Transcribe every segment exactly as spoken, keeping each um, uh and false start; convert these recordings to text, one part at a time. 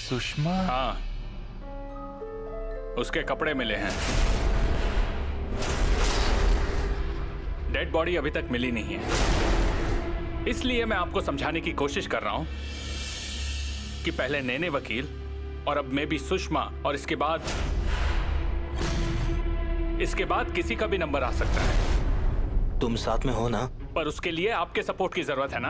सुषमा? हाँ, उसके कपड़े मिले हैं। डेड बॉडी अभी तक मिली नहीं है, इसलिए मैं आपको समझाने की कोशिश कर रहा हूं कि पहले नैने वकील और अब मैं भी सुषमा, और इसके बाद इसके बाद किसी का भी नंबर आ सकता है। तुम साथ में हो ना? पर उसके लिए आपके सपोर्ट की जरूरत है ना।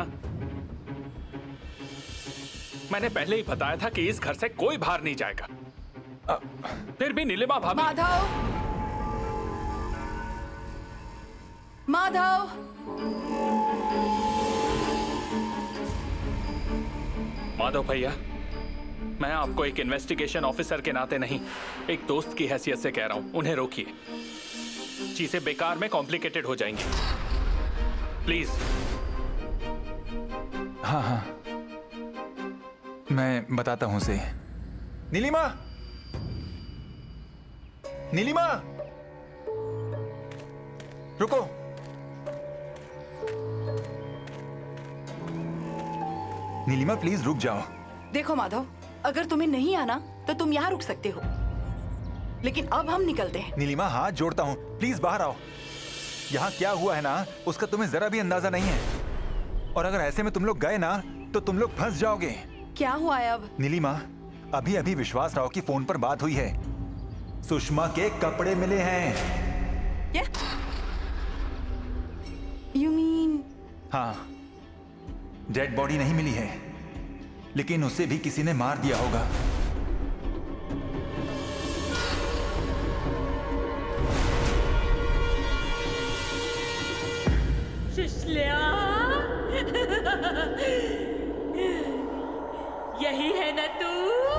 मैंने पहले ही बताया था कि इस घर से कोई बाहर नहीं जाएगा। आ, फिर भी नीलिमा भाभी। माधव, माधव, माधव भैया, मैं आपको एक इन्वेस्टिगेशन ऑफिसर के नाते नहीं, एक दोस्त की हैसियत से कह रहा हूं, उन्हें रोकिए। चीजें बेकार में कॉम्प्लिकेटेड हो जाएंगी, प्लीज। हाँ हाँ, मैं बताता हूं उसे। नीलिमा, नीलिमा, रुको। नीलिमा प्लीज रुक जाओ। देखो माधव, अगर तुम्हें नहीं आना तो तुम यहाँ रुक सकते हो, लेकिन अब हम निकलते हैं। नीलिमा हाथ जोड़ता हूँ, प्लीज बाहर आओ। यहाँ क्या हुआ है ना, उसका तुम्हें जरा भी अंदाजा नहीं है, और अगर ऐसे में तुम लोग गए ना तो तुम लोग फंस जाओगे। क्या हुआ है अब? नीलिमा, अभी अभी विश्वास राव की फोन पर बात हुई है, सुषमा के कपड़े मिले हैं। क्या? You mean? हाँ, डेड बॉडी नहीं मिली है, लेकिन उसे भी किसी ने मार दिया होगा। सुषल्या, यही है ना तू?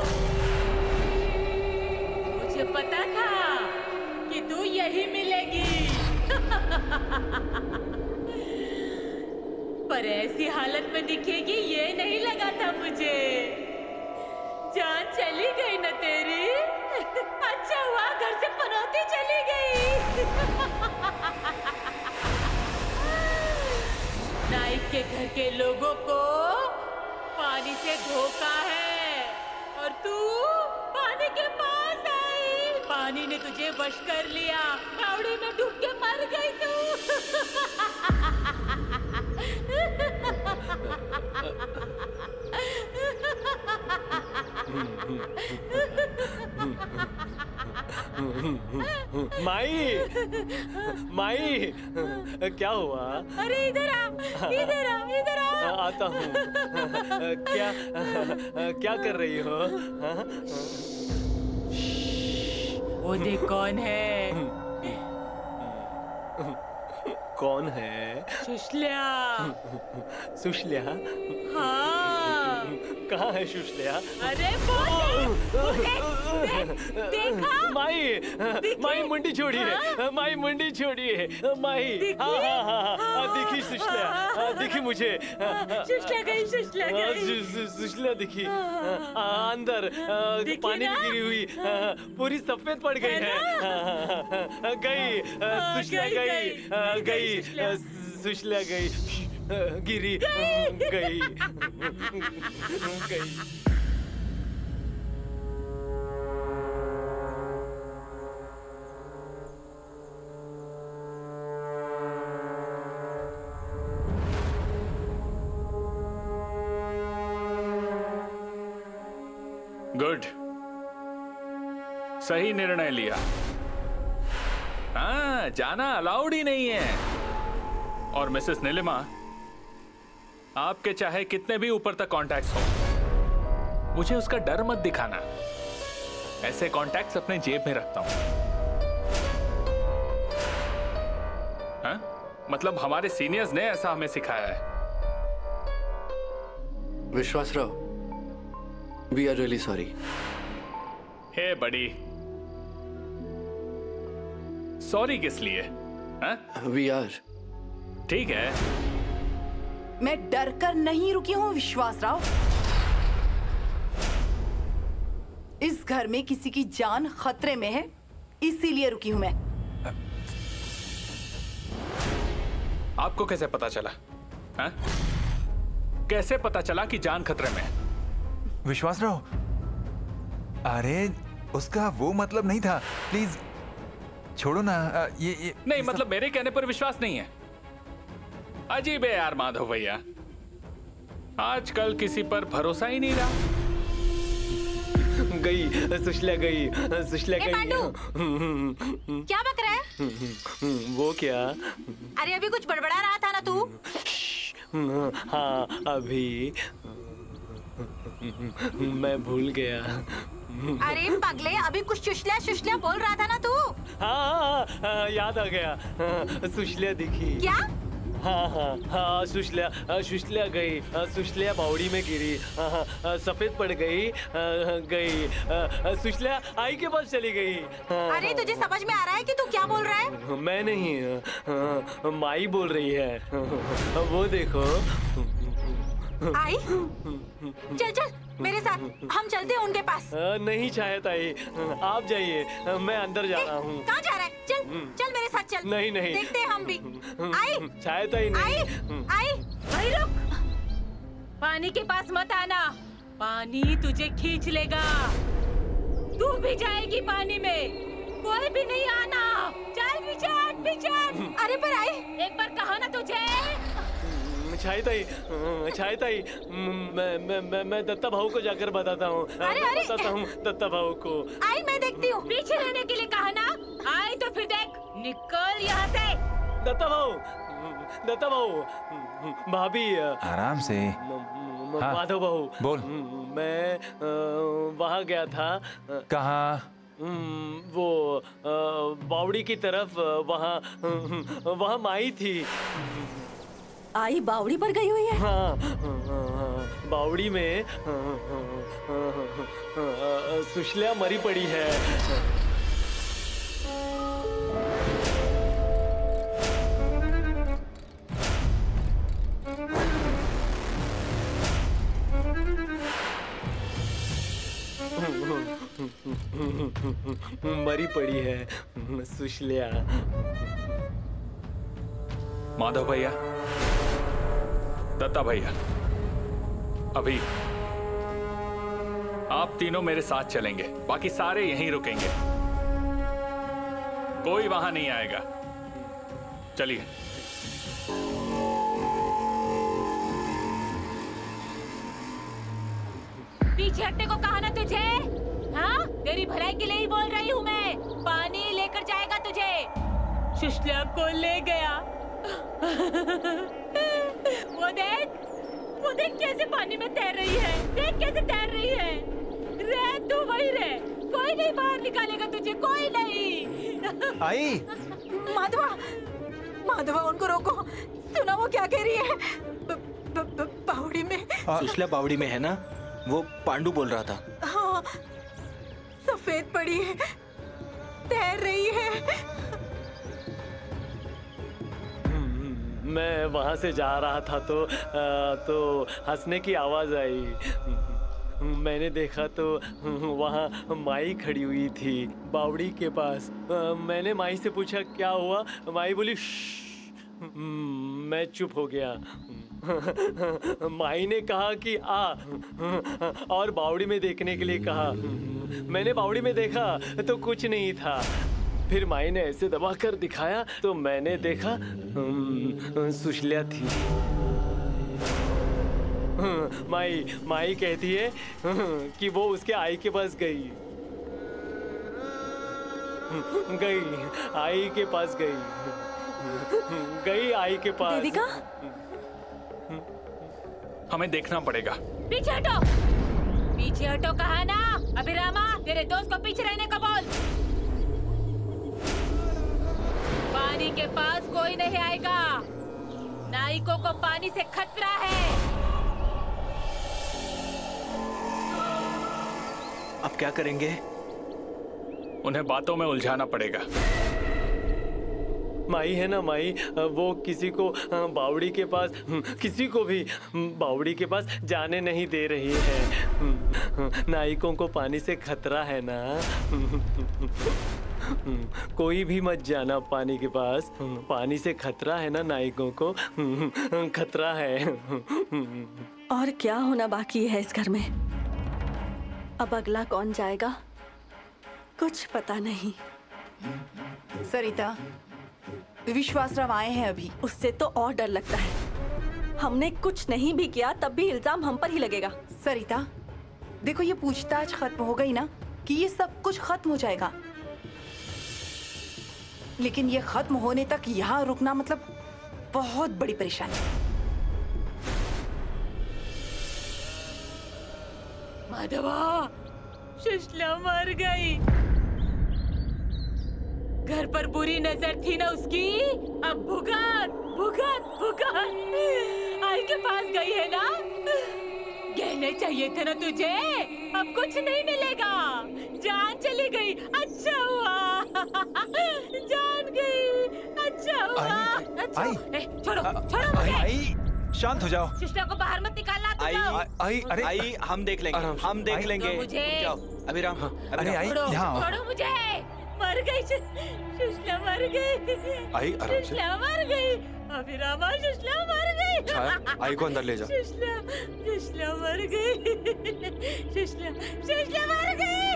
मुझे पता था कि तू यही मिलेगी। पर ऐसी हालत में दिखेगी ये नहीं लगा था मुझे। जान चली गई ना तेरी? अच्छा हुआ घर से पनौती चली गई। नाइक के घर के लोगों को पानी से धोखा है, और तू पानी के पास आई। पानी ने तुझे वश कर लिया, बावड़ी में डूब के मर गई तू। माई, माई, क्या हुआ? अरे इधर आ, इधर आ, इधर आ। आता हूँ। क्या क्या कर रही हो? वो देख कौन है? कौन है? सुषल्या। सुषल्या? हाँ। कहाँ है सुषल्या? अरे बोल, देख, देखा? माई, माई मुंडी छोड़िए, माई मुंडी छोड़िए, माई। हाँ हाँ हाँ हाँ, दिखी सुषल्या, दिखी मुझे। सुषल्या गई, सुषल्या गई। सुषल्या दिखी, अंदर पानी में गिरी हुई, पूरी सफेद पड़ गई है। गई, सुषल्या गई, गई, सुषल्या गई, गिरी, गई, गई। गुड, सही निर्णय लिया। हाँ, जाना अलाउड ही नहीं है। और मिसेस नीलिमा, आपके चाहे कितने भी ऊपर तक कॉन्टैक्ट्स हो, मुझे उसका डर मत दिखाना। ऐसे कॉन्टैक्ट्स अपने जेब में रखता हूं। हाँ? मतलब हमारे सीनियर्स ने ऐसा हमें सिखाया है। Vishwas Rao, we are really sorry. Hey buddy, sorry किस लिए? We are. ठीक है, मैं डर कर नहीं रुकी हूं विश्वास राव। इस घर में किसी की जान खतरे में है, इसीलिए रुकी हूं मैं। आपको कैसे पता चला? हा? कैसे पता चला कि जान खतरे में है? विश्वास राव, अरे उसका वो मतलब नहीं था, प्लीज छोड़ो ना। आ, ये, ये नहीं मतलब मेरे कहने पर विश्वास नहीं है। अजीब है यार माधव भैया, आजकल किसी पर भरोसा ही नहीं रहा। गई सुशल्या, गई सुशल्या गई। क्या बक रहा है? वो क्या? अरे अभी कुछ बड़बड़ा रहा था ना तू। हाँ अभी मैं भूल गया। अरे पगले, अभी कुछ सुशल्या सुशल्या बोल रहा था ना तू। हाँ, हाँ याद आ गया, सुशल्या दिखी। क्या? हाँ हाँ हाँ सुशल्या, सुशल्या गई, सुशल्या बावड़ी में गिरी, सफेद पड़ गई, गई सुशल्या आई के पास चली गई। अरे तुझे समझ में आ रहा है कि तू क्या बोल रहा है? मैं नहीं, माई बोल रही है। वो देखो। आई, चल चल मेरे साथ, हम चलते हैं उनके पास। नहीं चाहता आई, आप जाइए, मैं अंदर जा रहा हूँ। कहाँ जा रहा है? चल चल मेरे साथ चल। नहीं नहीं, देखते हैं हम भी। आई, चाहता ही नहीं। आई, आई, भाई रुक, पानी के पास मत आना, पानी तुझे खींच लेगा। तू भी जाएगी पानी में, कोई भी नहीं आना। चल बिचार बिचार। अरे पर आई, एक बार कहा ना तुझे। छायताई, छायताई, मैं मैं मैं मैं दत्ता भाऊ को जाकर बताता हूँ, बताता हूँ दत्ता भाऊ को। आई मैं देखती हूँ। पीछे रहने के लिए कहा ना, आई तो फिर देख, निकल यहाँ से। दत्ता भाऊ, दत्ता भाऊ, भाभी। आराम से। हाँ, माधव भाऊ बोल। मैं वहाँ गया था। कहाँ? वो बावड़ी की तरफ, वहाँ वहाँ माई थी। आई बावड़ी पर गई हुई है? हाँ, बावड़ी में सुशल्या मरी पड़ी है। मरी पड़ी है सुशल्या। माधव भैया, दत्ता भैया, अभी आप तीनों मेरे साथ चलेंगे, बाकी सारे यहीं रुकेंगे, कोई वहां नहीं आएगा। चलिए। पीछे हटने को कहा ना तुझे? हाँ, तेरी भलाई के लिए ही बोल रही हूँ मैं। पानी लेकर जाएगा तुझे। सुशल्या को ले गया। वो देख, वो देख कैसे पानी में तैर रही है। देख कैसे तैर रही है। रह तू वही रह, कोई नहीं बाहर निकालेगा तुझे, कोई नहीं। आई, माधवा, माधवा उनको रोको। सुना वो क्या कह रही है? बावड़ी में। सुशल्या बावड़ी में है ना? वो पांडु बोल रहा था। हाँ, सफेद पड़ी है, तैर रही है। मैं वहाँ से जा रहा था तो आ, तो हंसने की आवाज आई। मैंने देखा तो वहाँ माई खड़ी हुई थी बावड़ी के पास। आ, मैंने माई से पूछा क्या हुआ? माई बोली श्श्श। मैं चुप हो गया। माई ने कहा कि आ और बावड़ी में देखने के लिए कहा। मैंने बावड़ी में देखा तो कुछ नहीं था। फिर माई ने ऐसे दबा कर दिखाया तो मैंने देखा सुशल्या थी। माई माई कहती है कि वो उसके आई के पास गई गई आई के पास गई गई आई के पास। देविका, हमें देखना पड़ेगा। पीछे हटो, पीछे हटो कहा ना। अभिरामा, तेरे दोस्त को पीछे रहने का बोल। पानी के पास कोई नहीं आएगा। नाइकों को पानी से खतरा है। अब क्या करेंगे? उन्हें बातों में उलझाना पड़ेगा। माई है ना माई, वो किसी को बावड़ी के पास, किसी को भी बावड़ी के पास जाने नहीं दे रही है। नाइकों को पानी से खतरा है ना। कोई भी मत जाना पानी के पास। पानी से खतरा है ना, नाइकों को खतरा है। और क्या होना बाकी है इस घर में? अब अगला कौन जाएगा कुछ पता नहीं। सरिता, विश्वासराव आए हैं अभी। उससे तो और डर लगता है। हमने कुछ नहीं भी किया तब भी इल्जाम हम पर ही लगेगा। सरिता, देखो ये पूछताछ खत्म हो गई ना कि ये सब कुछ खत्म हो जाएगा, लेकिन ये खत्म होने तक यहाँ रुकना मतलब बहुत बड़ी परेशानी। माधवा, सुशला मर गई। घर पर बुरी नजर थी ना उसकी, अब भुगत भुगत भुगत आई के पास गई है ना। कहने चाहिए थे ना तुझे, अब कुछ नहीं मिलेगा। जान चली गई, अच्छा हुआ। जान गई, अच्छा हुआ। आई, अच्छा आई, ए, छोड़ो छोड़ो मुझे। आई, शांत हो जाओ। सिस्टर को बाहर मत निकालना तुम आई लोग। आई अरे, आई हम देख लेंगे, आराम से। हम देख आई, लेंगे। तो मुझे- जाओ अभिराम। अरे आई, छोड़ो यहाँ आओ। छोड़ो मुझे। मर गई सुशला, मर गई। आई, आराम से। सुशला मर गई। अभिरामा, सुशला मर गई। छाया, आई को अंदर ले जा। सुशला सुशला मर गई। सुशला सुशला मर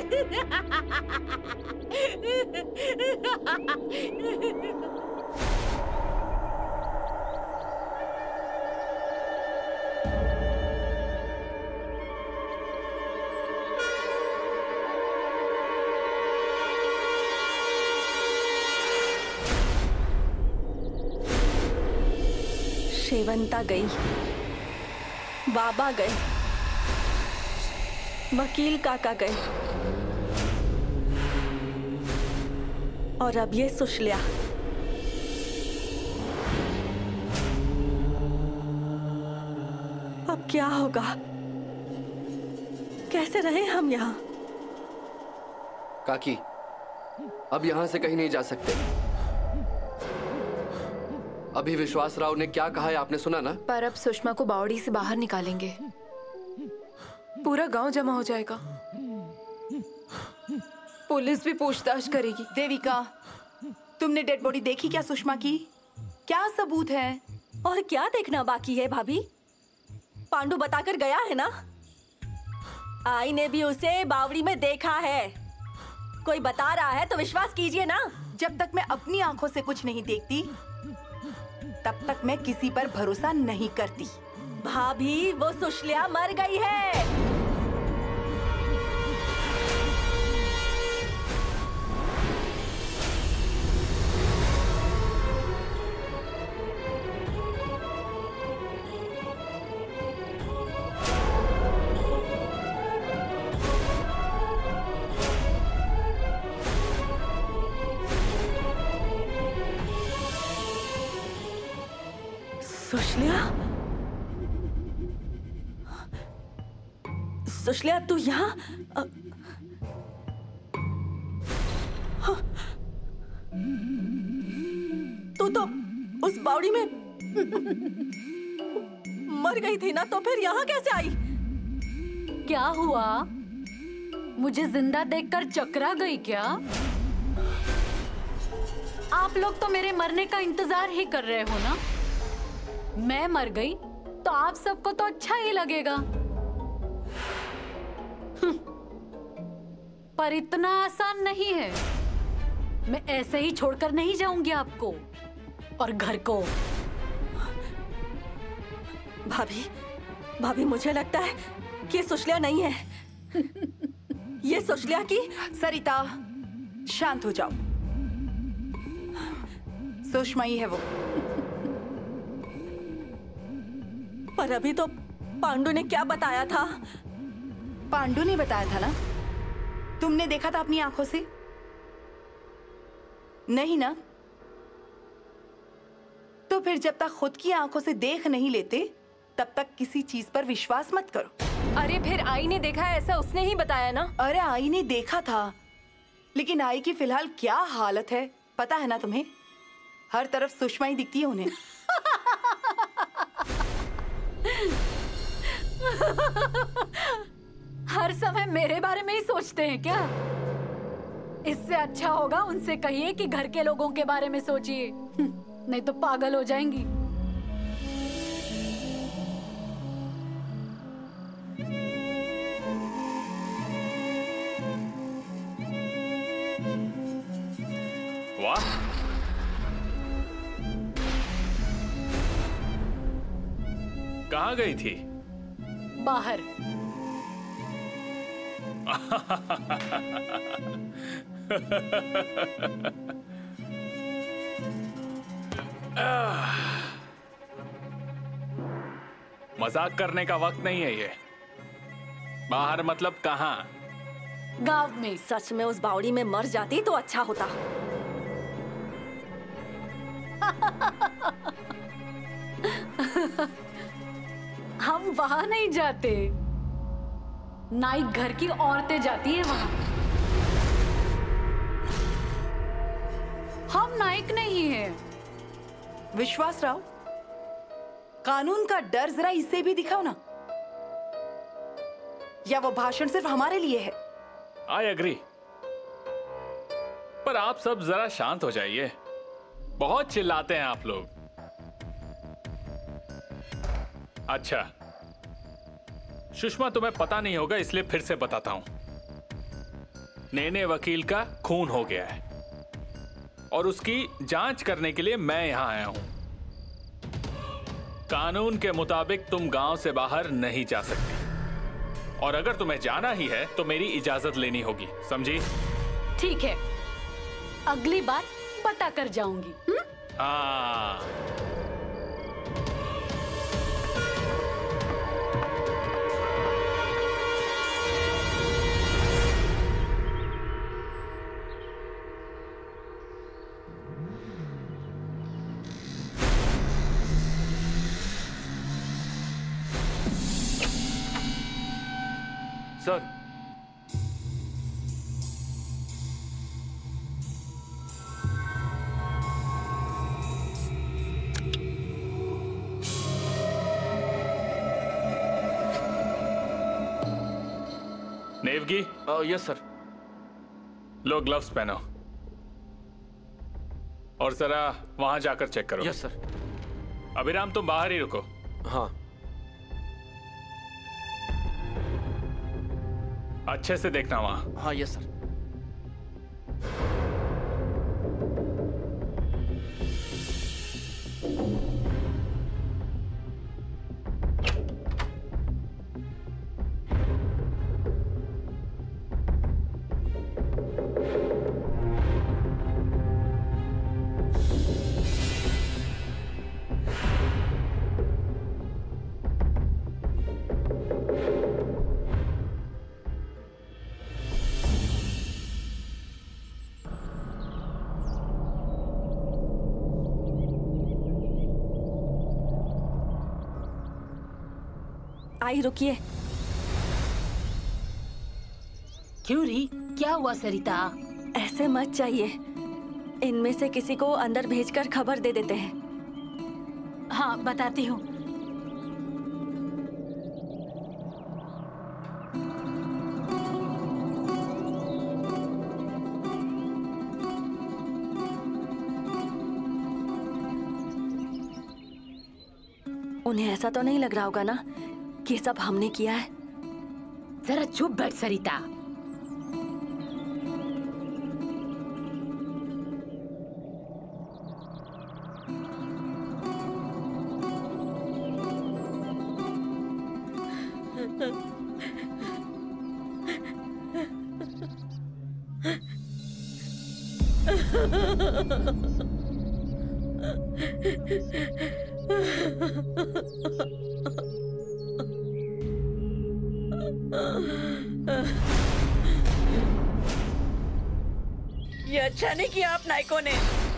गई। शेवंता गई, बाबा गए, वकील काका गए, और अब ये सुशल्या। अब क्या होगा? कैसे रहे हम यहाँ? काकी, अब यहाँ से कहीं नहीं जा सकते। अभी विश्वास राव ने क्या कहा है आपने सुना ना? पर अब सुषमा को बावड़ी से बाहर निकालेंगे, पूरा गांव जमा हो जाएगा, पुलिस भी पूछताछ करेगी। देविका, तुमने डेड बॉडी देखी क्या सुषमा की? क्या सबूत है? और क्या देखना बाकी है भाभी? पांडु बताकर गया है ना। आई ने भी उसे बावड़ी में देखा है। कोई बता रहा है तो विश्वास कीजिए ना। जब तक मैं अपनी आंखों से कुछ नहीं देखती तब तक मैं किसी पर भरोसा नहीं करती। भाभी, वो सुशल्या मर गई है। सुशल्या, सुशल्या तू यहाँ? अ- हाँ। तू तो उस बावड़ी में मर गई थी ना, तो फिर यहाँ कैसे आई? क्या हुआ? मुझे जिंदा देखकर चकरा गई क्या? आप लोग तो मेरे मरने का इंतजार ही कर रहे हो ना। मैं मर गई तो आप सबको तो अच्छा ही लगेगा, पर इतना आसान नहीं है। मैं ऐसे ही छोड़कर नहीं जाऊंगी आपको और घर को। भाभी, भाभी मुझे लगता है कि ये सुशल्या नहीं है। ये सुशल्या की। सरिता, शांत हो जाओ। सुषमा ही है वो। पर अभी तो पांडु ने क्या बताया था? पांडु ने बताया था ना। तुमने देखा था अपनी आंखों से? नहीं ना? तो फिर जब तक खुद की आंखों से देख नहीं लेते तब तक किसी चीज पर विश्वास मत करो। अरे फिर आई ने देखा है ऐसा उसने ही बताया ना। अरे आई ने देखा था, लेकिन आई की फिलहाल क्या हालत है पता है ना तुम्हें? हर तरफ सुषमा ही दिखती है उन्हें। हर समय मेरे बारे में ही सोचते हैं क्या? इससे अच्छा होगा उनसे कहिए कि घर के लोगों के बारे में सोचिए, नहीं तो पागल हो जाएंगी। वाह, कहाँ गई थी? बाहर। मजाक करने का वक्त नहीं है ये। बाहर मतलब कहाँ? गांव में। सच में उस बावड़ी में मर जाती तो अच्छा होता। हम वहां नहीं जाते, नाइक घर की औरतें जाती है वहां। हम नाइक नहीं है। विश्वास राव, कानून का डर जरा इसे भी दिखाओ ना, या वो भाषण सिर्फ हमारे लिए है? आई एग्री, पर आप सब जरा शांत हो जाइए। बहुत चिल्लाते हैं आप लोग। अच्छा, सुषमा तुम्हें पता नहीं होगा इसलिए फिर से बताता हूं। नेने वकील का खून हो गया है और उसकी जांच करने के लिए मैं यहां आया हूं। कानून के मुताबिक तुम गांव से बाहर नहीं जा सकती, और अगर तुम्हें जाना ही है तो मेरी इजाजत लेनी होगी, समझी? ठीक है, अगली बार बता कर जाऊंगी। हुँ? हाँ। सर, नेवगी। Yes sir. लो ग्लव्स पहनो और जरा वहां जाकर चेक करो। Yes sir. अभिराम तुम बाहर ही रुको। हाँ। अच्छे से देखना वहां। हाँ यस सर। आई रुकिए। क्यों री, क्या हुआ सरिता? ऐसे मत चाहिए, इनमें से किसी को अंदर भेजकर खबर दे देते हैं। हाँ बताती हूँ। उन्हें ऐसा तो नहीं लग रहा होगा ना कि सब हमने किया है? जरा चुप बैठ सरिता। ये अच्छा नहीं किया आप नायकों ने।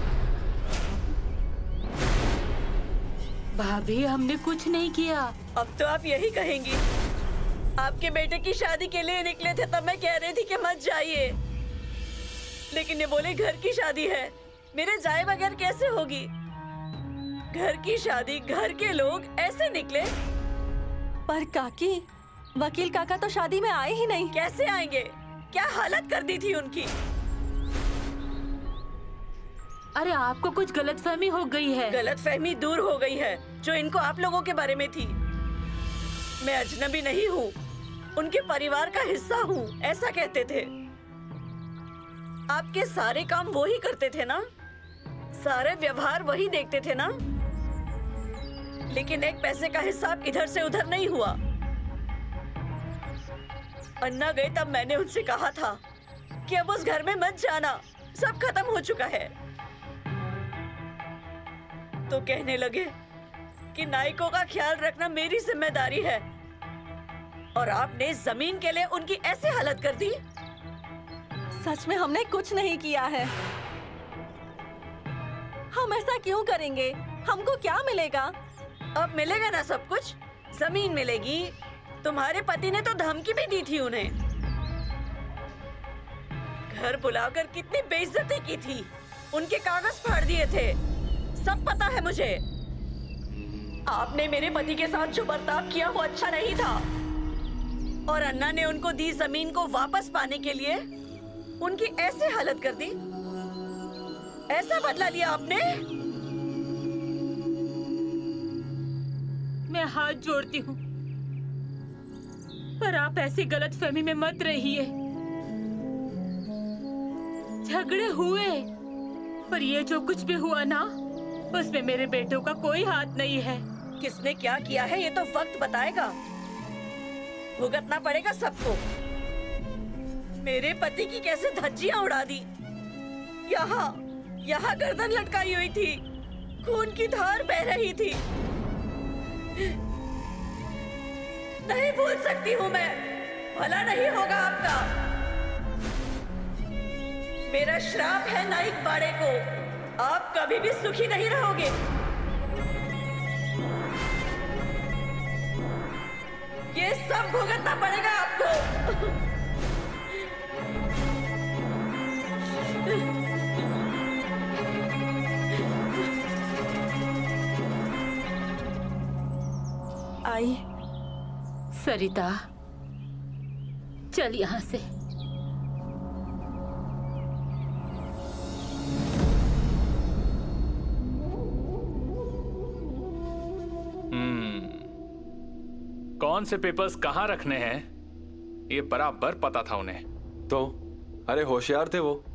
भाभी हमने कुछ नहीं किया। अब तो आप यही कहेंगी। आपके बेटे की शादी के लिए निकले थे तब मैं कह रही थी कि मत जाइए, लेकिन ये बोले घर की शादी है। मेरे जाए बगैर कैसे होगी? घर की शादी, घर के लोग ऐसे निकले। पर काकी, वकील काका तो शादी में आए ही नहीं। कैसे आएंगे? क्या हालत कर दी थी उनकी। अरे आपको कुछ गलतफहमी हो गई है। गलतफहमी दूर हो गई है जो इनको आप लोगों के बारे में थी। मैं अजनबी नहीं हूँ, उनके परिवार का हिस्सा हूँ, ऐसा कहते थे। आपके सारे काम वो ही करते थे ना, सारे व्यवहार वही देखते थे ना, लेकिन एक पैसे का हिसाब इधर से उधर नहीं हुआ। अन्ना गए तब मैंने उनसे कहा था कि अब उस घर में मत जाना, सब खत्म हो चुका है। तो कहने लगे कि नायकों का ख्याल रखना मेरी जिम्मेदारी है, और आपने जमीन के लिए उनकी ऐसी हालत कर दी। सच में हमने कुछ नहीं किया है। हम ऐसा क्यों करेंगे? हमको क्या मिलेगा? अब मिलेगा ना सब कुछ, जमीन मिलेगी। तुम्हारे पति ने तो धमकी भी दी थी उन्हें, घर बुलाकर कितनी बेइज्जती की थी, उनके कागज फाड़ दिए थे, सब पता है मुझे। आपने मेरे पति के साथ जो बर्ताव किया वो अच्छा नहीं था, और अन्ना ने उनको दी जमीन को वापस पाने के लिए उनकी ऐसी हालत कर दी। ऐसा बदला लिया आपने। मैं हाथ जोड़ती हूँ, पर आप ऐसी गलतफहमी में मत रहिए। झगड़े हुए, पर ये जो कुछ भी हुआ ना, उसमें मेरे बेटों का कोई हाथ नहीं है। किसने क्या किया है ये तो वक्त बताएगा, भुगतना पड़ेगा सबको। मेरे पति की कैसे धज्जियां उड़ा दी, यहाँ यहाँ गर्दन लटकाई हुई थी, खून की धार बह रही थी। नहीं भूल सकती हूँ मैं, भला नहीं होगा आपका। मेरा श्राप है नाइक बाड़े को, आप कभी भी सुखी नहीं रहोगे। ये सब भुगतना पड़ेगा आपको। आई सरिता, चल यहाँ से। हम्म, कौन से पेपर्स कहाँ रखने हैं ये बराबर पता था उन्हें। तो अरे होशियार थे वो।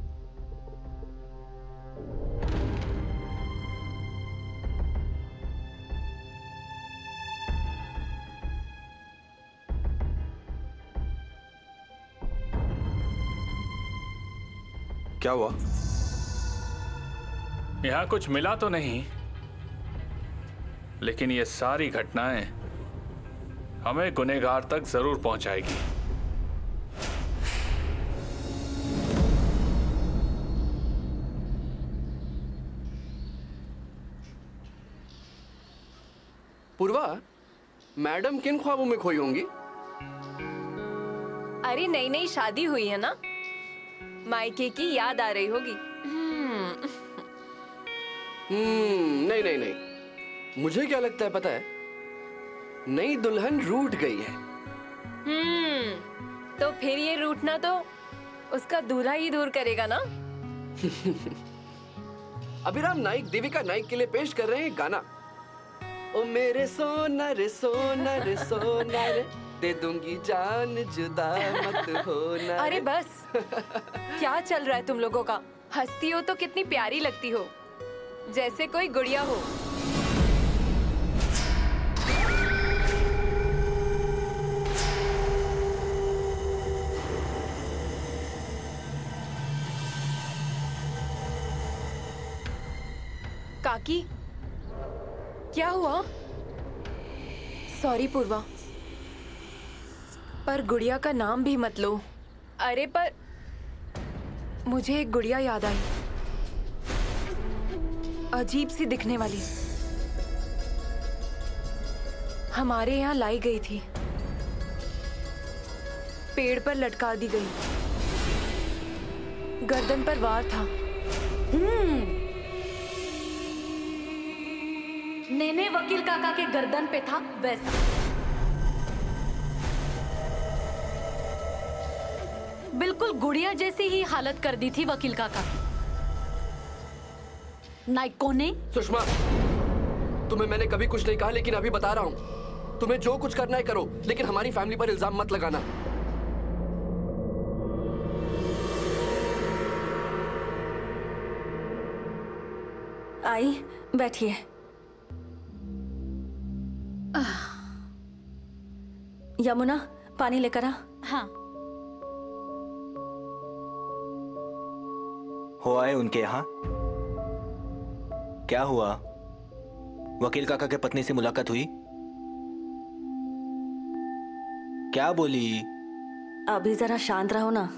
क्या हुआ? यहाँ कुछ मिला तो नहीं, लेकिन ये सारी घटनाएं हमें गुनहगार तक जरूर पहुंचाएगी। पूर्वा, मैडम किन ख्वाबों में खोई होंगी? अरे नई नई शादी हुई है ना, मायके की याद आ रही होगी। हम्म नहीं नहीं नहीं, मुझे क्या लगता है पता है, नई दुल्हन रूठ गई है। हम्म तो फिर ये रूठना तो उसका दूल्हा ही दूर करेगा ना। अभिराम नाइक देविका नाइक के लिए पेश कर रहे हैं गाना, ओ मेरे सोना रे सोना रे सोना रे, दे दूंगी जान जुदा मत होना। अरे बस, क्या चल रहा है तुम लोगों का? हंसती हो तो कितनी प्यारी लगती हो, जैसे कोई गुड़िया हो। काकी, क्या हुआ? सॉरी पूर्वा, पर गुड़िया का नाम भी मत लो। अरे पर मुझे एक गुड़िया याद आई, अजीब सी दिखने वाली, हमारे यहाँ लाई गई थी, पेड़ पर लटका दी गई, गर्दन पर वार था। हम्म नेने वकील काका के गर्दन पे था वैसा। बिल्कुल गुड़िया जैसी ही हालत कर दी थी वकील काका की। नाइकों ने। सुषमा, तुम्हें मैंने कभी कुछ नहीं कहा, लेकिन अभी बता रहा हूँ, तुम्हें जो कुछ करना है करो, लेकिन हमारी फैमिली पर इल्जाम मत लगाना। आई, बैठिए। यमुना, पानी लेकर आ। हाँ। हो आए उनके यहाँ? क्या हुआ? वकील काका के पत्नी से मुलाकात हुई? क्या बोली? अभी जरा शांत रहो ना।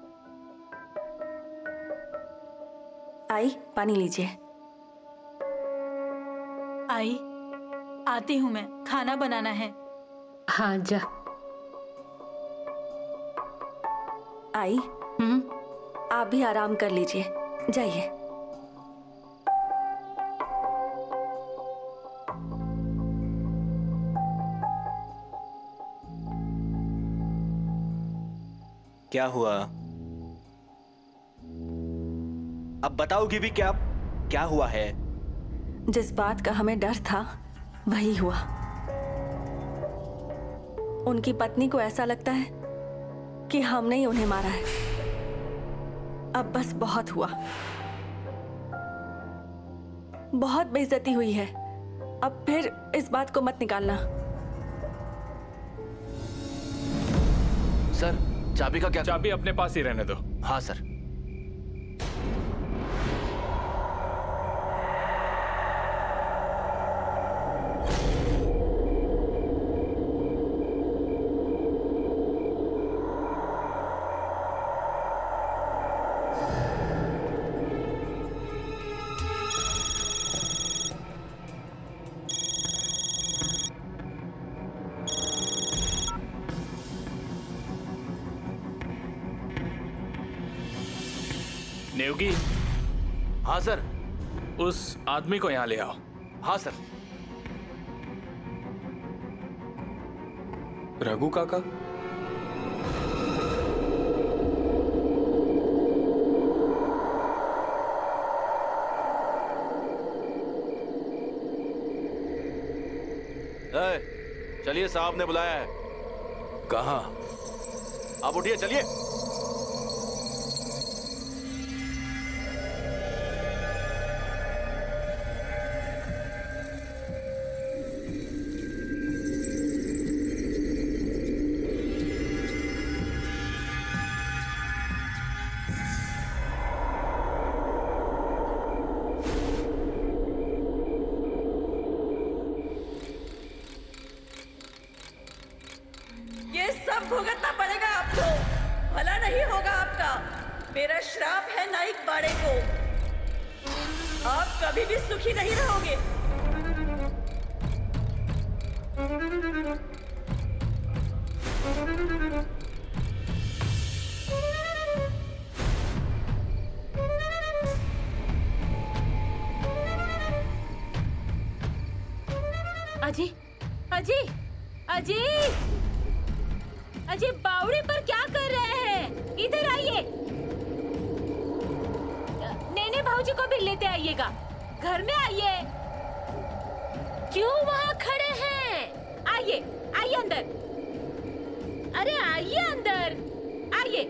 आई, पानी लीजिए। आई, आती हूँ मैं, खाना बनाना है। हाँ जा। आई, हम्म, आप भी आराम कर लीजिए, जाइए। क्या हुआ? अब बताओगी भी क्या? क्या हुआ है? जिस बात का हमें डर था वही हुआ। उनकी पत्नी को ऐसा लगता है कि हमने ही उन्हें मारा है। अब बस बहुत हुआ, बहुत बेइज्जती हुई है। अब फिर इस बात को मत निकालना। सर, चाबी का क्या? चाबी अपने पास ही रहने दो। हाँ सर। नेवगी। हाँ सर। उस आदमी को यहाँ ले आओ। हाँ सर। रघु काका? ए, चलिए, साहब ने बुलाया है। कहाँ? आप उठिए, चलिए। भुगतना पड़ेगा आपको, भला नहीं होगा आपका। मेरा श्राप है नाइक बाड़े को। आप कभी भी सुखी नहीं रहोगे। अजी, अजी, अजी, अजी, बावड़ी पर क्या कर रहे हैं? इधर आइए। नेने भाऊजी को भी लेते आइएगा। घर में आइए। क्यों वहाँ खड़े हैं? आइए, आइए अंदर। अरे आइए अंदर, आइए।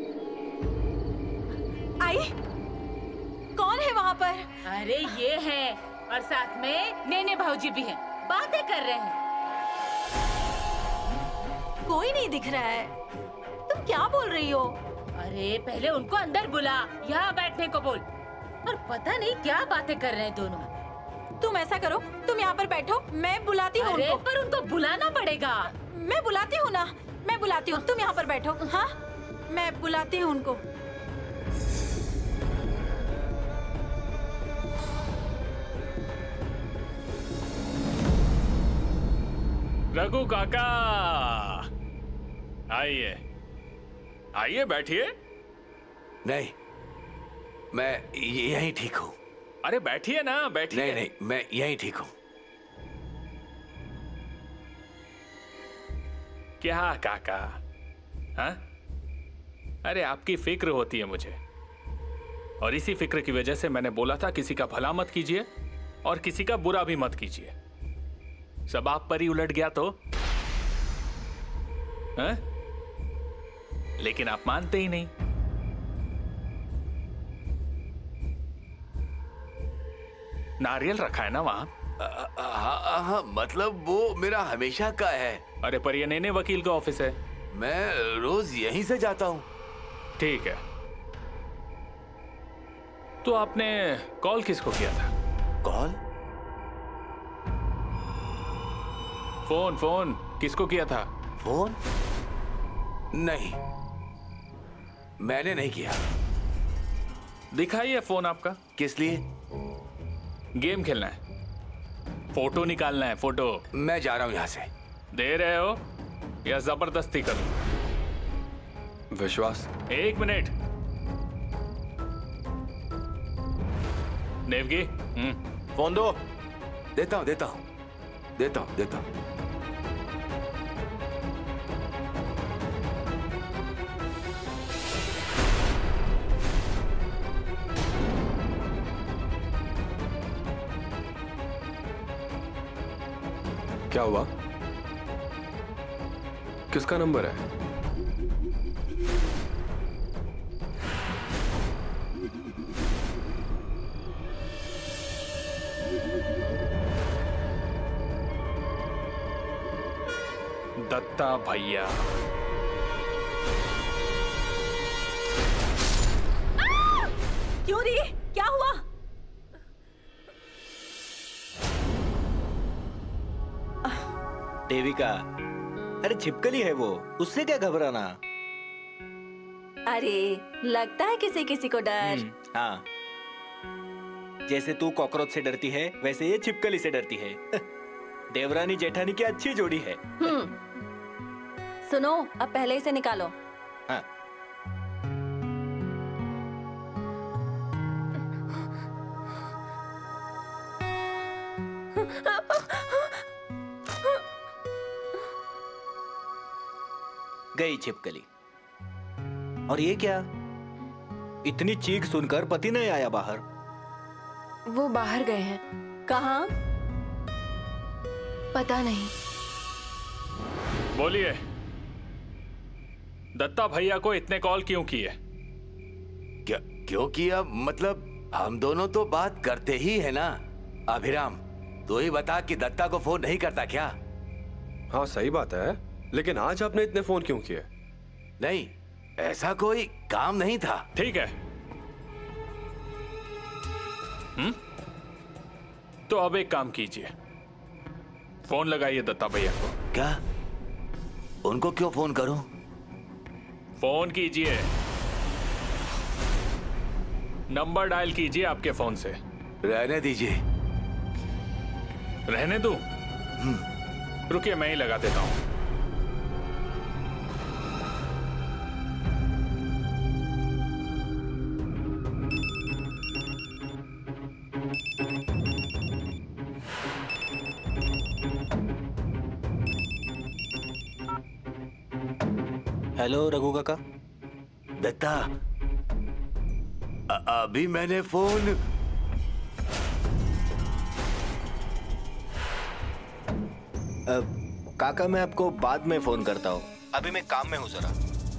आई, कौन है वहाँ पर? अरे ये है, और साथ में नेने भाऊजी भी हैं। बातें कर रहे हैं। कोई नहीं दिख रहा है। तुम क्या बोल रही हो? अरे पहले उनको अंदर बुला, यहाँ बैठने को बोल। और पता नहीं क्या बातें कर रहे हैं दोनों। तुम ऐसा करो, तुम यहाँ पर बैठो, मैं बुलाती हूँ उनको। पर उनको बुलाना पड़ेगा। मैं बुलाती हूँ ना, मैं बुलाती हूँ। तुम यहाँ पर बैठो। हाँ, मैं बुलाती हूँ उनको। रघु काका, आइए, आइए, बैठिए। नहीं, मैं यहीं ठीक हूँ। अरे बैठिए ना, बैठिए। नहीं नहीं, मैं यहीं ठीक हूँ। क्या काका? हाँ? अरे आपकी फिक्र होती है मुझे, और इसी फिक्र की वजह से मैंने बोला था किसी का भला मत कीजिए और किसी का बुरा भी मत कीजिए। सब आप पर ही उलट गया तो? हाँ? लेकिन आप मानते ही नहीं। नारियल रखा है ना वहाँ? हाँ हाँ, मतलब वो मेरा हमेशा का है। अरे पर ये नैने वकील का ऑफिस है। मैं रोज यहीं से जाता हूँ। ठीक है, तो आपने कॉल किसको किया था? कॉल? फोन फोन किसको किया था? फोन? नहीं, मैंने नहीं किया। दिखाइए फोन आपका। किस लिए? गेम खेलना है, फोटो निकालना है। फोटो। मैं जा रहा हूं यहां से। दे रहे हो या जबरदस्ती करूं? विश्वास, एक मिनट। देवगी, फोन दो। देता हूं देता हूं देता हूं देता हूं क्या हुआ? किसका नंबर है? दत्ता भैया। क्यों री? क्या हुआ? देविका, अरे छिपकली है वो, उससे क्या घबराना। अरे लगता है किसी किसी को डर। हाँ, जैसे तू कॉकरोच से डरती है वैसे ये छिपकली से डरती है। देवरानी जेठानी की अच्छी जोड़ी है। हम्म, सुनो, अब पहले इसे निकालो। हाँ। गई छिपकली। और ये क्या? इतनी चीख सुनकर पति नहीं आया बाहर? वो बाहर गए हैं। कहाँ? पता नहीं। बोलिए, दत्ता भैया को इतने कॉल क्यों किए? क्या क्यों किया? मतलब हम दोनों तो बात करते ही है ना। अभिराम, तू ही बता कि दत्ता को फोन नहीं करता क्या? हाँ सही बात है, लेकिन आज आपने इतने फोन क्यों किए? नहीं, ऐसा कोई काम नहीं था। ठीक है। हम्म? तो अब एक काम कीजिए, फोन लगाइए दत्ता भैया को। क्या? उनको क्यों फोन करूं? फोन कीजिए, नंबर डायल कीजिए आपके फोन से। रहने दीजिए। रहने दो? रुकिए, मैं ही लगा देता हूं। हेलो रघु काका। दत्ता, अभी मैंने फोन। अब काका मैं आपको बाद में फोन करता हूँ, अभी मैं काम में हूँ जरा।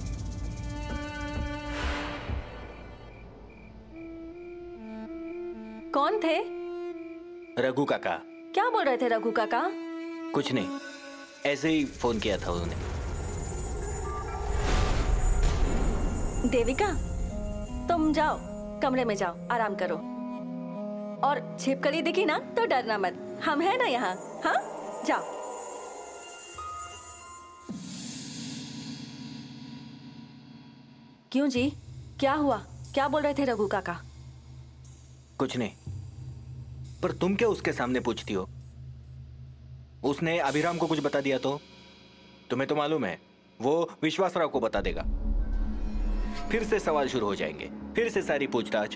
कौन थे? रघु काका। क्या बोल रहे थे रघु काका? कुछ नहीं, ऐसे ही फोन किया था उन्होंने। देविका, तुम जाओ, कमरे में जाओ, आराम करो। और छिपकली दिखी ना तो डरना मत, हम हैं ना यहाँ। हाँ, जाओ। क्यों जी, क्या हुआ? क्या बोल रहे थे रघु काका? कुछ नहीं, पर तुम क्या उसके सामने पूछती हो? उसने अभिराम को कुछ बता दिया तो? तुम्हें तो मालूम है वो विश्वासराव को बता देगा। फिर से सवाल शुरू हो जाएंगे, फिर से सारी पूछताछ।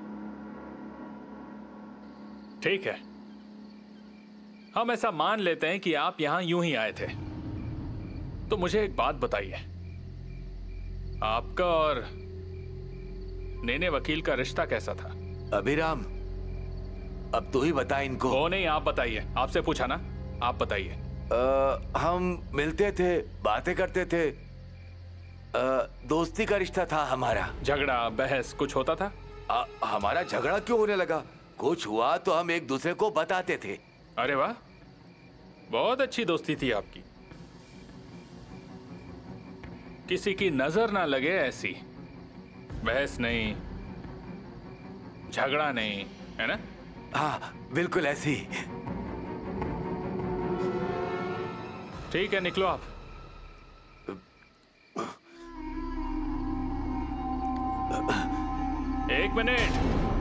ठीक है, हम ऐसा मान लेते हैं कि आप यहां यूं ही आए थे। तो मुझे एक बात बताइए, आपका और नैने वकील का रिश्ता कैसा था? अभिराम, अब तू ही बता इनको। वो नहीं, आप बताइए, आपसे पूछा ना, आप बताइए। हम मिलते थे, बातें करते थे, आ, दोस्ती का रिश्ता था हमारा। झगड़ा बहस कुछ होता था? आ, हमारा झगड़ा क्यों होने लगा? कुछ हुआ तो हम एक दूसरे को बताते थे। अरे वाह, बहुत अच्छी दोस्ती थी आपकी। किसी की नजर ना लगे ऐसी। बहस नहीं, झगड़ा नहीं, है ना? हाँ बिल्कुल ऐसी। ठीक है, निकलो आप। एक मिनट।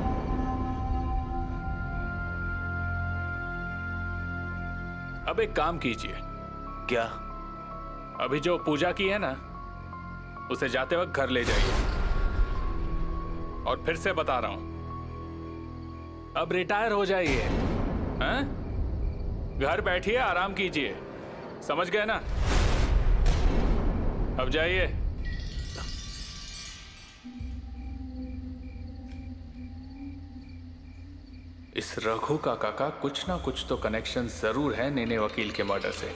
अब एक काम कीजिए। क्या? अभी जो पूजा की है ना, उसे जाते वक्त घर ले जाइए। और फिर से बता रहा हूं, अब रिटायर हो जाइए। हैं? घर बैठिए, आराम कीजिए। समझ गए ना? अब जाइए। इस रघु काका का कुछ ना कुछ तो कनेक्शन जरूर है नेने वकील के मर्डर से।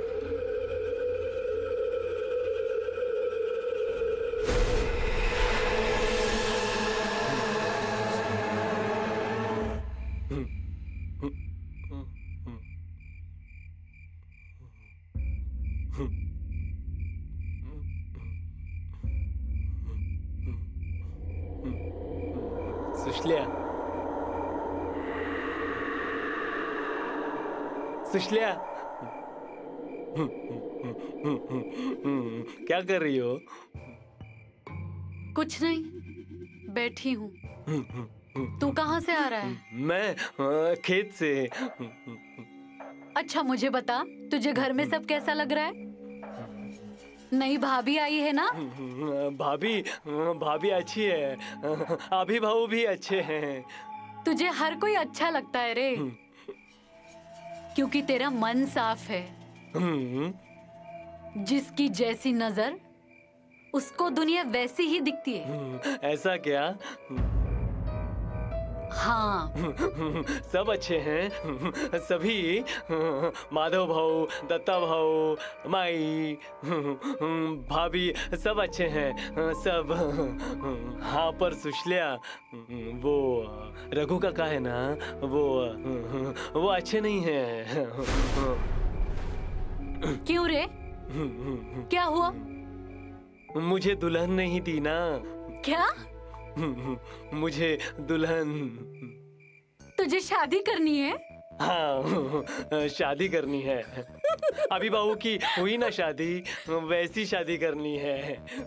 सुशल्या, सुशल्या, क्या कर रही हो? कुछ नहीं, बैठी हूँ। तू कहाँ से आ रहा है? मैं आ, खेत से। अच्छा मुझे बता, तुझे घर में सब कैसा लग रहा है? नई भाभी आई है ना? भाभी भाभी अच्छी है, अभी भाऊ भी अच्छे हैं। तुझे हर कोई अच्छा लगता है रे, क्योंकि तेरा मन साफ है। जिसकी जैसी नजर, उसको दुनिया वैसी ही दिखती है। ऐसा क्या? हाँ। सब अच्छे हैं, सभी। माधव भाऊ, दत्ता भाऊ, माई, भाभी सब अच्छे हैं, सब। हाँ पर सुशल्या, वो रघु काका है ना, वो वो अच्छे नहीं हैं। क्यों रे? क्या हुआ? मुझे दुल्हन नहीं दी ना। क्या? मुझे दुल्हन। तुझे शादी करनी है? हाँ, शादी करनी है। अभी बहू की हुई ना शादी, वैसी शादी करनी है।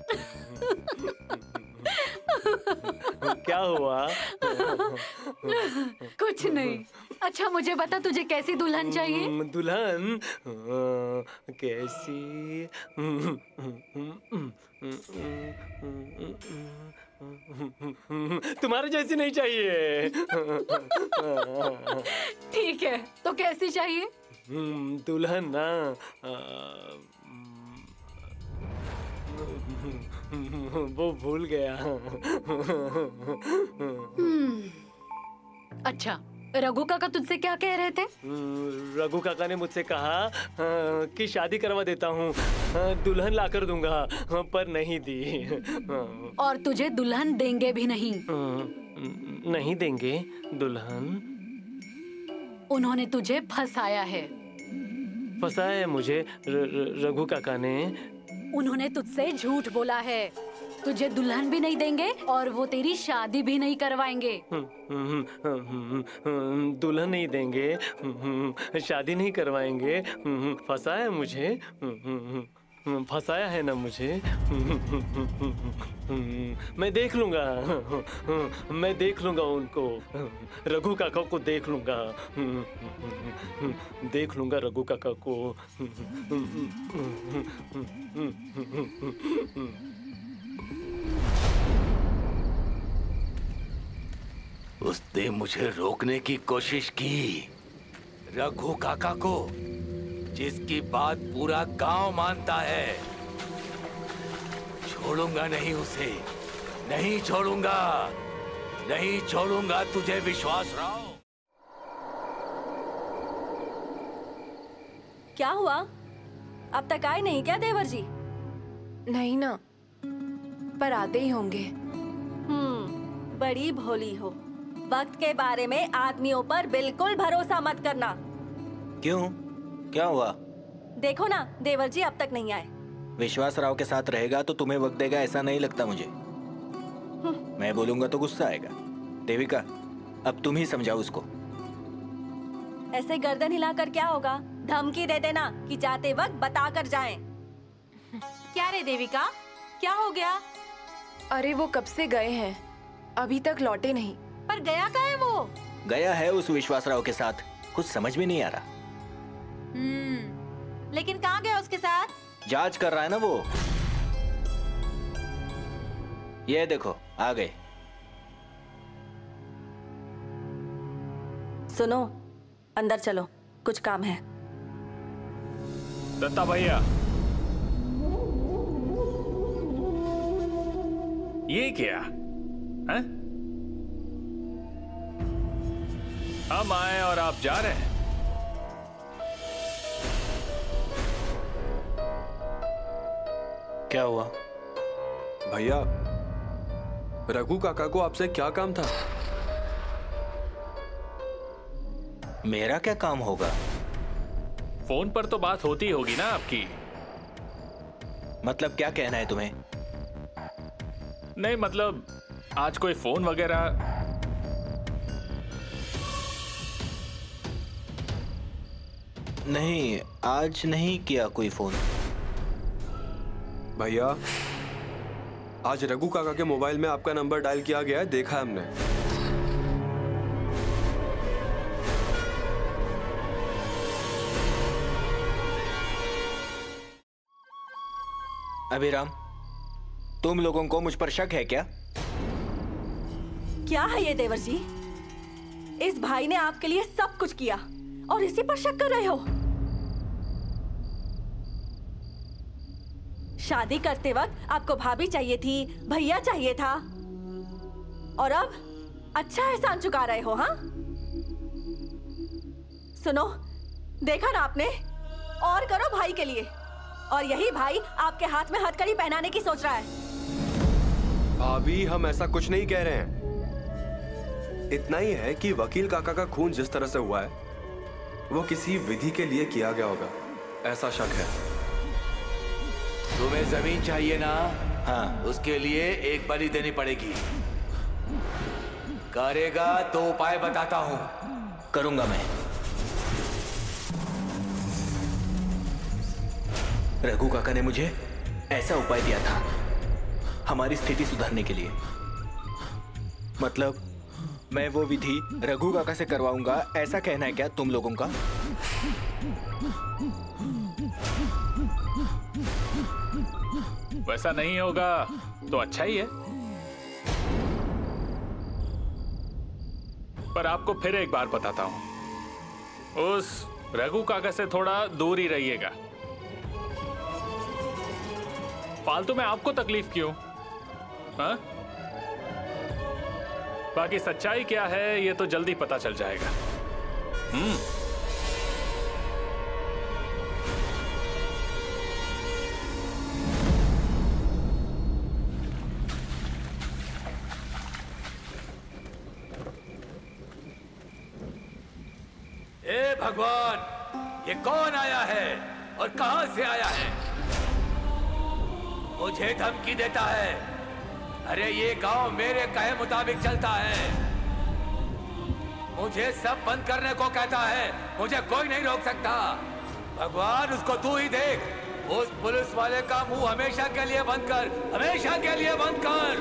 क्या हुआ? कुछ नहीं। अच्छा मुझे बता, तुझे कैसी दुल्हन चाहिए? दुल्हन कैसी? तुम्हारे जैसी नहीं चाहिए। ठीक है, तो कैसी चाहिए? दुल्हन ना, वो भूल गया। अच्छा, रघु काका तुझसे क्या कह रहे थे? रघु काका ने मुझसे कहा कि शादी करवा देता हूँ, दुल्हन लाकर दूंगा, पर नहीं दी। और तुझे दुल्हन देंगे भी नहीं? नहीं देंगे दुल्हन। उन्होंने तुझे फंसाया है। फंसाया है मुझे रघु काका ने? उन्होंने तुझसे झूठ बोला है। तुझे दुल्हन भी नहीं देंगे और वो तेरी शादी भी नहीं करवाएंगे। दुल्हन नहीं देंगे, शादी नहीं करवाएंगे। फंसाया है मुझे, फंसाया है ना मुझे। मैं देख लूंगा, मैं देख लूंगा उनको, रघु काका को देख लूंगा, देख लूंगा रघु काका को। उसने मुझे रोकने की कोशिश की, रघु काका को, जिसकी बात पूरा गांव मानता है। छोड़ूंगा नहीं उसे, नहीं छोड़ूंगा, नहीं छोड़ूंगा, तुझे विश्वास रहो। क्या हुआ? अब तक आए नहीं क्या देवर जी? नहीं ना, पर आते ही होंगे। हम्म, बड़ी भोली हो। वक्त के बारे में आदमियों पर बिल्कुल भरोसा मत करना। क्यों? क्या हुआ? देखो ना, देवर जी अब तक नहीं आए। विश्वास राव के साथ रहेगा तो तुम्हें वक्त देगा ऐसा नहीं लगता मुझे। मैं बोलूंगा तो गुस्सा आएगा। देविका, अब तुम ही समझाओ उसको। ऐसे गर्दन हिलाकर क्या होगा? धमकी दे देना कि जाते वक्त बता कर जाएं। क्या रे देविका, क्या हो गया? अरे वो कब से गए हैं, अभी तक लौटे नहीं। पर गया कहाँ है वो? गया है उस विश्वास राव के साथ। कुछ समझ में नहीं आ रहा। हम्म, लेकिन कहाँ गया उसके साथ? जांच कर रहा है ना वो। ये देखो आ गए। सुनो, अंदर चलो, कुछ काम है। दत्ता भैया, ये क्या है? हम आए और आप जा रहे हैं। क्या हुआ? भैया, रघु काका को आपसे क्या काम था? मेरा क्या काम होगा? फोन पर तो बात होती होगी ना आपकी। मतलब क्या कहना है तुम्हें? नहीं मतलब आज कोई फोन वगैरह? नहीं, आज नहीं किया कोई फोन। भैया, आज रघु काका के मोबाइल में आपका नंबर डायल किया गया है, देखा है हमने। अभिराम, तुम लोगों को मुझ पर शक है क्या? क्या है ये देवर जी? इस भाई ने आपके लिए सब कुछ किया और इसी पर शक कर रहे हो? शादी करते वक्त आपको भाभी चाहिए थी, भैया चाहिए था, और अब अच्छा एहसान चुका रहे हो। हाँ, सुनो, देखा ना आपने? और करो भाई के लिए, और यही भाई आपके हाथ में हथकड़ी पहनाने की सोच रहा है। भाभी, हम ऐसा कुछ नहीं कह रहे हैं। इतना ही है कि वकील काका का खून जिस तरह से हुआ है वो किसी विधि के लिए किया गया होगा, ऐसा शक है। तुम्हें जमीन चाहिए ना? हाँ। उसके लिए एक बलि देनी पड़ेगी। करेगा तो उपाय बताता हूं। करूंगा मैं। रघु काका ने मुझे ऐसा उपाय दिया था हमारी स्थिति सुधारने के लिए। मतलब मैं वो विधि रघु काका से करवाऊंगा, ऐसा कहना है क्या तुम लोगों का? वैसा नहीं होगा तो अच्छा ही है, पर आपको फिर एक बार बताता हूं, उस रघु काका से थोड़ा दूर ही रहिएगा। फालतू में आपको तकलीफ क्यों? हाँ? बाकी सच्चाई क्या है ये तो जल्दी पता चल जाएगा। हम्म ए भगवान, ये कौन आया है और कहां से आया है? मुझे धमकी देता है। अरे ये गांव मेरे कहे मुताबिक चलता है। मुझे सब बंद करने को कहता है, मुझे कोई नहीं रोक सकता। भगवान, उसको तू ही देख। उस पुलिस वाले का मुंह हमेशा के लिए बंद कर, हमेशा के लिए बंद कर।